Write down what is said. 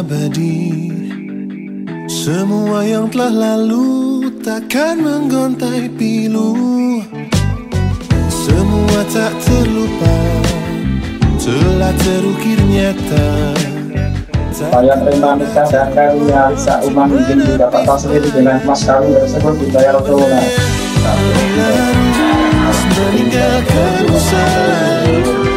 abadi. Semua yang telah lalu takkan menggontai pilu. Semua tak terlupa, telah terukir nyata. Saya terima nikah dan kawinnya Alisa Umar izin didapat tasbih dengan mas kawin tersebut dibayar tunai. Bila harus meninggalkan usaha